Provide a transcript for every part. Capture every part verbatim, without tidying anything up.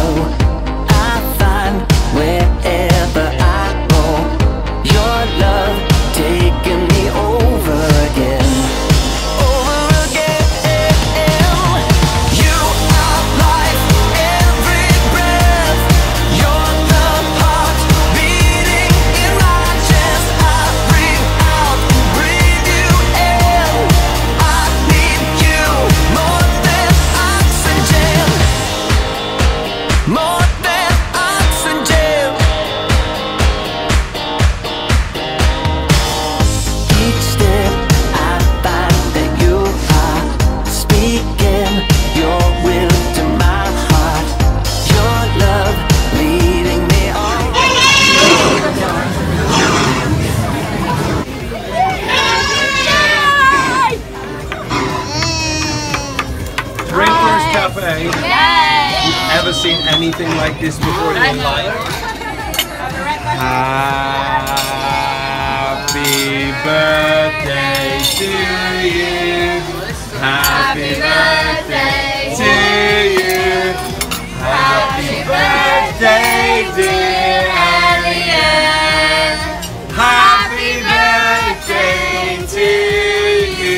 I find wherever I go, your love taking me over again, over again. You are life, every breath. You're the heart beating in my chest. I breathe out and breathe you in. I need you more than oxygen, more than oxygen. Each step I find that you are speaking your will to my heart. Your love leading me on. Drinkers Cafe. You've ever seen anything like this before in your life? Happy birthday to you. Happy birthday to you. Happy birthday, dear Elliot. Happy birthday to you.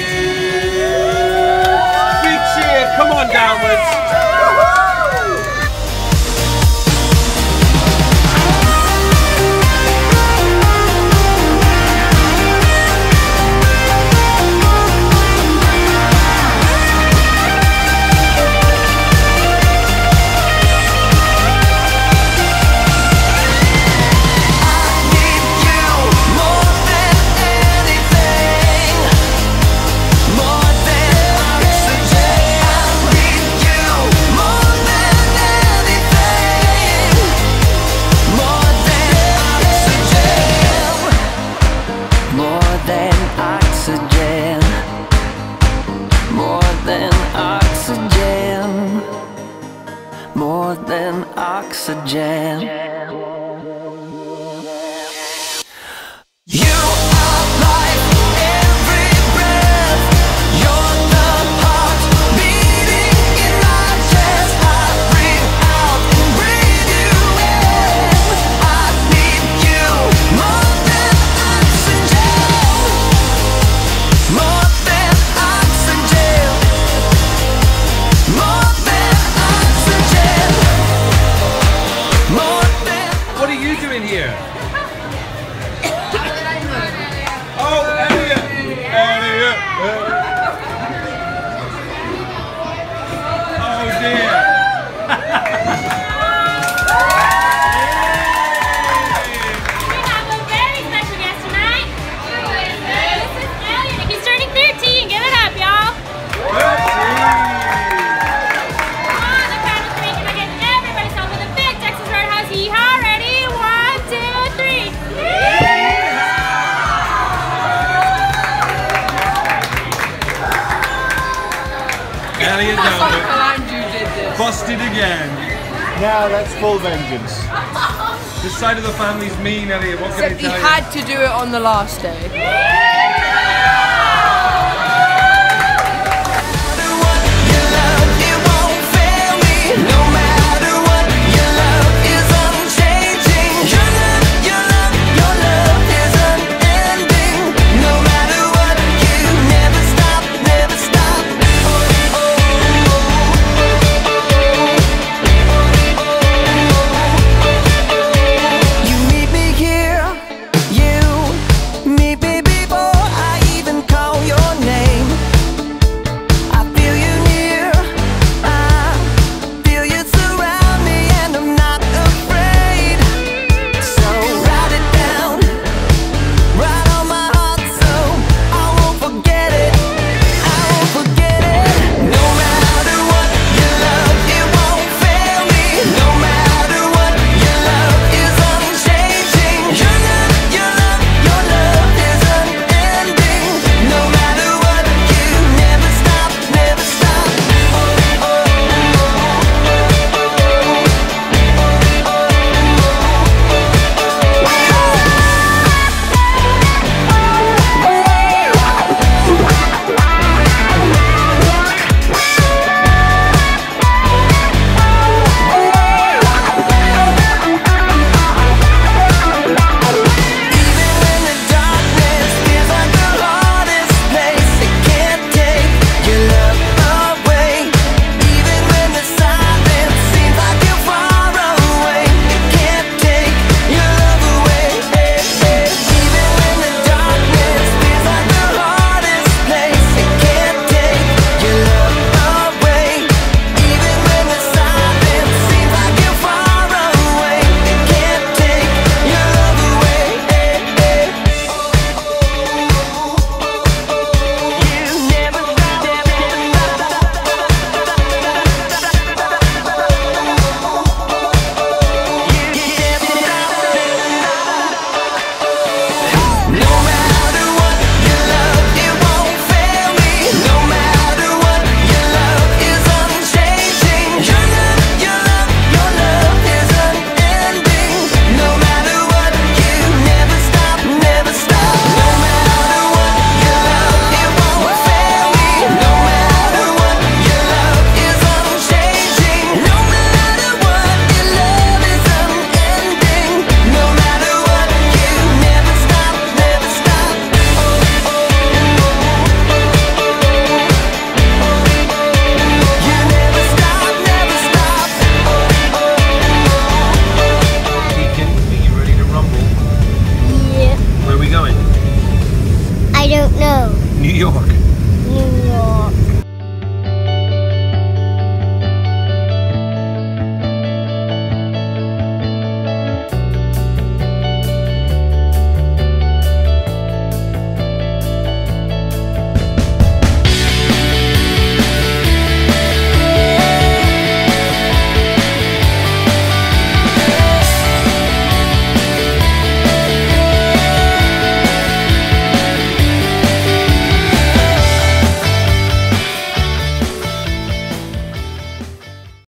Big cheer, come on downwards. More than oxygen. You are life, every breath. You're the heart beating in my chest. I breathe out and breathe you in. I need you more than oxygen, more than oxygen, more than oxygen, more than. What are you doing here? Oh, Elliot! Elliot! Oh dear! We have a very special guest tonight. This is Elliot. He's turning thirteen. Give it up, y'all. Come on, the count of three. Can I get everybody stop with a big Texas Roadhouse yeehaw? Ready? One, two, three. Elliot Delbert, busted again. Now that's full vengeance. This side of the family's mean, Elliot. What can I Except he tell you? had to do it on the last day.